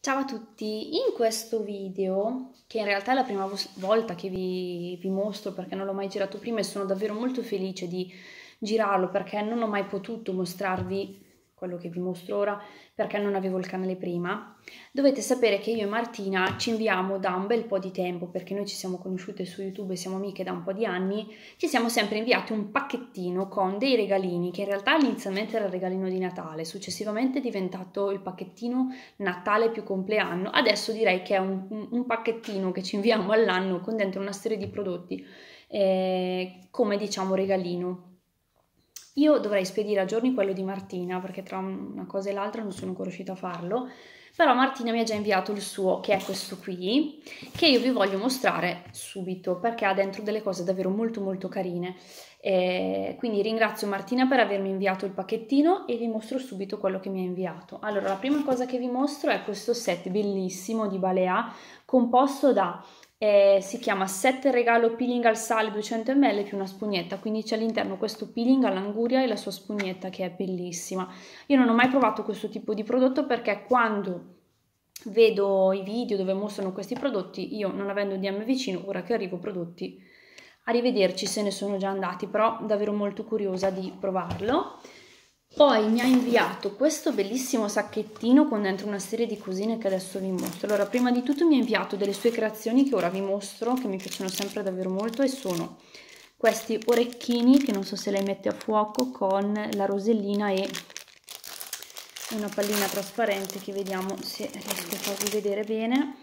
Ciao a tutti, in questo video, che in realtà è la prima volta che vi mostro perché non l'ho mai girato prima e sono davvero molto felice di girarlo perché non ho mai potuto mostrarvi quello che vi mostro ora perché non avevo il canale prima. Dovete sapere che io e Martina ci inviamo da un bel po' di tempo, perché noi ci siamo conosciute su YouTube e siamo amiche da un po' di anni, ci siamo sempre inviati un pacchettino con dei regalini che in realtà inizialmente era il regalino di Natale, successivamente è diventato il pacchettino Natale più compleanno. Adesso direi che è un pacchettino che ci inviamo all'anno con dentro una serie di prodotti come diciamo regalino. Io dovrei spedire a giorni quello di Martina perché tra una cosa e l'altra non sono ancora riuscita a farlo, però Martina mi ha già inviato il suo, che è questo qui, che io vi voglio mostrare subito perché ha dentro delle cose davvero molto carine. Quindi ringrazio Martina per avermi inviato il pacchettino e vi mostro subito quello che mi ha inviato. Allora, la prima cosa che vi mostro è questo set bellissimo di Balea composto da si chiama set regalo peeling al sale 200 ml più una spugnetta, quindi c'è all'interno questo peeling all'anguria e la sua spugnetta che è bellissima. Io non ho mai provato questo tipo di prodotto perché quando vedo i video dove mostrano questi prodotti, io non avendo un DM vicino, ora che arrivo prodotti, arrivederci, se ne sono già andati, però davvero molto curiosa di provarlo. Poi mi ha inviato questo bellissimo sacchettino con dentro una serie di cosine che adesso vi mostro. Allora, prima di tutto mi ha inviato delle sue creazioni che ora vi mostro, che mi piacciono sempre davvero molto, e sono questi orecchini che non so se lei mette a fuoco con la rosellina e una pallina trasparente che vediamo se riesco a farvi vedere bene.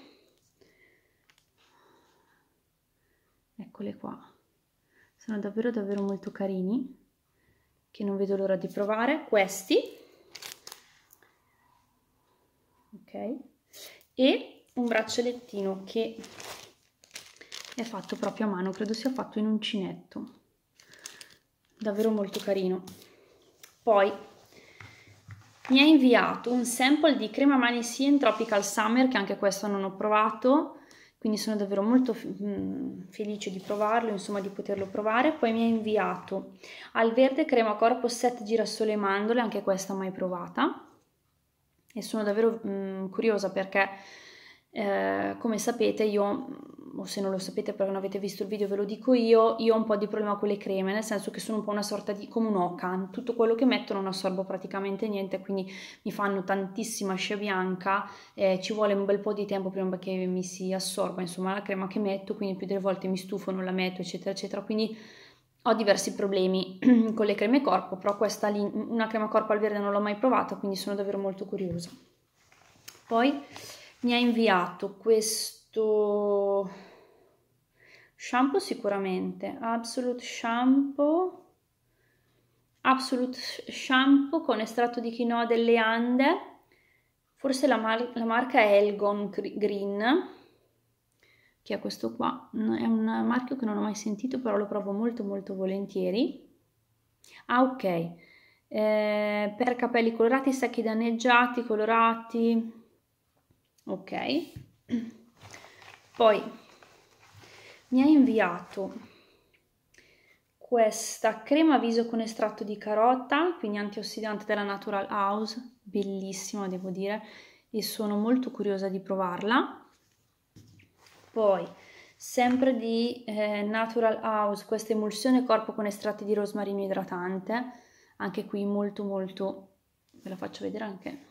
Eccole qua, sono davvero molto carini, che non vedo l'ora di provare. Questi, ok, e un braccialettino che è fatto proprio a mano, credo sia fatto in uncinetto, davvero molto carino. Poi mi ha inviato un sample di crema mani Sien Tropical Summer, che anche questo non ho provato, quindi sono davvero molto felice di provarlo, insomma di poterlo provare. Poi mi ha inviato al verde crema corpo set girasole e mandorle, anche questa mai provata, e sono davvero curiosa perché come sapete io, o se non lo sapete perché non avete visto il video ve lo dico io ho un po' di problema con le creme, nel senso che sono un po' una sorta di, come un Ocan, tutto quello che metto non assorbo praticamente niente, quindi mi fanno tantissima scia bianca, ci vuole un bel po' di tempo prima che mi si assorba insomma la crema che metto, quindi più delle volte mi stufo, non la metto eccetera, quindi ho diversi problemi con le creme corpo, però questa lì, una crema corpo al verde non l'ho mai provata, quindi sono davvero molto curiosa. Poi mi ha inviato questo shampoo sicuramente, Absolute Shampoo con estratto di quinoa delle Ande, forse la marca è Elgon Green, che è questo qua, è un marchio che non ho mai sentito però lo provo molto volentieri. Ah, ok, per capelli colorati, secchi danneggiati, colorati, ok. Poi mi ha inviato questa crema viso con estratto di carota, quindi antiossidante della Natural House, bellissima devo dire, e sono molto curiosa di provarla. Poi sempre di Natural House, questa emulsione corpo con estratti di rosmarino idratante, anche qui molto ve la faccio vedere anche,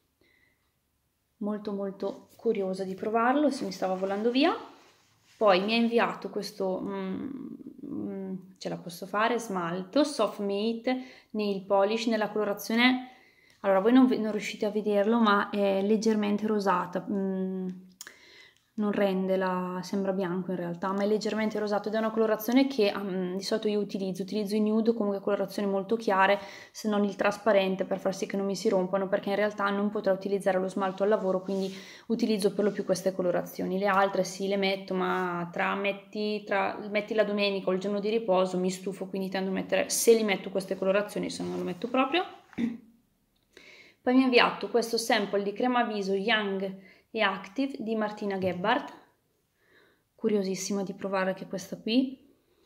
molto curiosa di provarlo, se mi stava volando via. Poi mi ha inviato questo, ce la posso fare, smalto, Soft Matte Nail Polish nella colorazione, allora voi non riuscite a vederlo ma è leggermente rosata, non rende, sembra bianco in realtà, ma è leggermente rosato ed è una colorazione che di solito io utilizzo i nude o comunque colorazioni molto chiare, se non il trasparente per far sì che non mi si rompano, perché in realtà non potrò utilizzare lo smalto al lavoro, quindi utilizzo per lo più queste colorazioni. Le altre sì le metto, ma metti la domenica o il giorno di riposo mi stufo, quindi tendo a mettere, se li metto queste colorazioni, se no non lo metto proprio. Poi mi ha inviato questo sample di crema viso Young e Active di Martina Gebhardt, curiosissima di provare anche questa qui.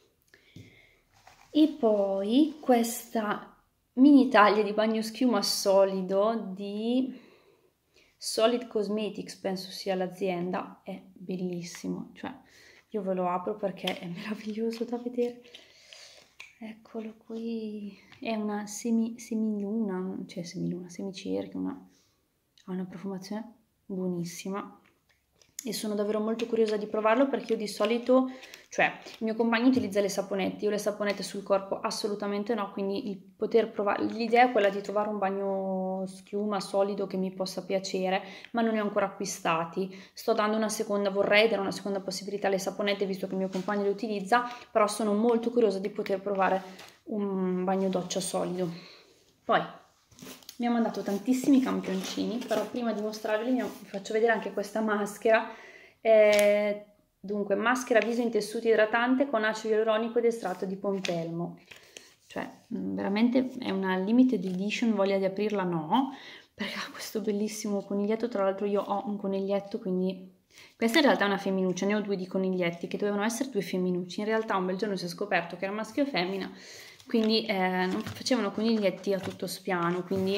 E poi questa mini taglia di bagno schiuma solido di Solid Cosmetics penso sia l'azienda, è bellissimo, cioè io ve lo apro perché è meraviglioso da vedere. Eccolo qui, è una semiluna, cioè semiluna, semicerchio, ha una profumazione buonissima e sono davvero molto curiosa di provarlo perché io di solito, cioè il mio compagno utilizza le saponette, io le saponette sul corpo assolutamente no, quindi il poter provare, l'idea è quella di trovare un bagno schiuma solido che mi possa piacere, ma non ne ho ancora acquistati. Sto dando una seconda, vorrei dare una seconda possibilità alle saponette visto che il mio compagno le utilizza, però sono molto curiosa di poter provare un bagno doccia solido. Poi mi ha mandato tantissimi campioncini, però prima di mostrarveli vi faccio vedere anche questa maschera. Dunque, maschera viso in tessuto idratante con acido ialuronico ed estratto di pompelmo. Cioè, veramente è una limited edition, voglia di aprirla no, perché ha questo bellissimo coniglietto. Tra l'altro io ho un coniglietto, quindi questa in realtà è una femminuccia, ne ho due di coniglietti che dovevano essere due femminucci. In realtà un bel giorno si è scoperto che era maschio e femmina, quindi non facevano coniglietti a tutto spiano, quindi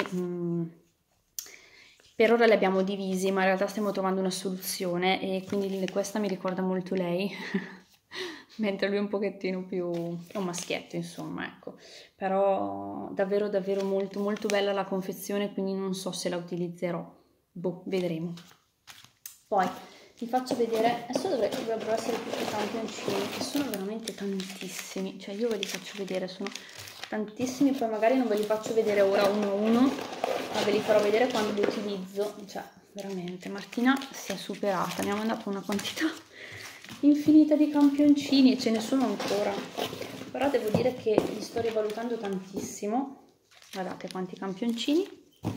per ora li abbiamo divisi, ma in realtà stiamo trovando una soluzione e quindi questa mi ricorda molto lei, mentre lui è un pochettino più, è un maschietto insomma, ecco, però davvero davvero molto molto bella la confezione, quindi non so se la utilizzerò, boh, vedremo. Poi vi faccio vedere, adesso dovrebbero essere tutti i campioncini, che sono veramente tantissimi, cioè io ve li faccio vedere, sono tantissimi, poi magari non ve li faccio vedere ora uno a uno, ma ve li farò vedere quando li utilizzo, cioè veramente Martina si è superata, mi ha mandato una quantità infinita di campioncini e ce ne sono ancora, però devo dire che li sto rivalutando tantissimo. Guardate quanti campioncini.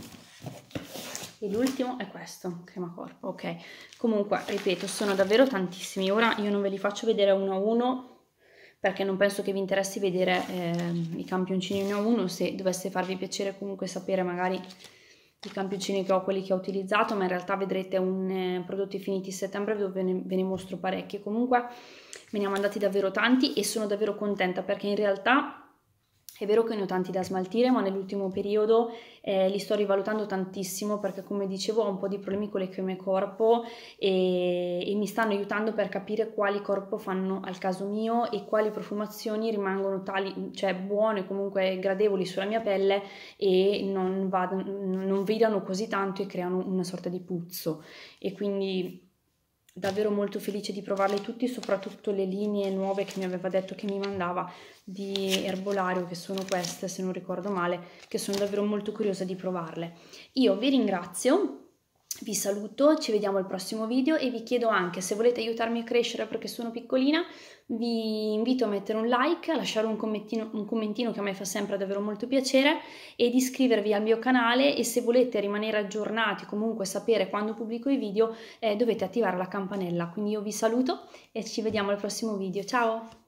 E l'ultimo è questo, crema corpo, ok. Comunque, ripeto, sono davvero tantissimi. Ora io non ve li faccio vedere uno a uno perché non penso che vi interessi vedere i campioncini uno a uno. Se dovesse farvi piacere comunque sapere magari i campioncini che ho, quelli che ho utilizzato, ma in realtà vedrete un prodotti finiti a settembre dove ve ne mostro parecchi. Comunque me ne ha mandati davvero tanti e sono davvero contenta perché in realtà è vero che ne ho tanti da smaltire, ma nell'ultimo periodo li sto rivalutando tantissimo perché, come dicevo, ho un po' di problemi con le creme corpo e mi stanno aiutando per capire quali corpo fanno al caso mio e quali profumazioni rimangono tali, cioè buone, comunque gradevoli sulla mia pelle e non virano così tanto e creano una sorta di puzzo. E quindi davvero molto felice di provarli tutti, soprattutto le linee nuove che mi aveva detto che mi mandava di erbolario, che sono queste se non ricordo male, che sono davvero molto curiosa di provarle. Io vi ringrazio, vi saluto, ci vediamo al prossimo video e vi chiedo anche, se volete aiutarmi a crescere perché sono piccolina, vi invito a mettere un like, a lasciare un commentino che a me fa sempre davvero molto piacere e di iscrivervi al mio canale, e se volete rimanere aggiornati, comunque sapere quando pubblico i video, dovete attivare la campanella. Quindi io vi saluto e ci vediamo al prossimo video, ciao!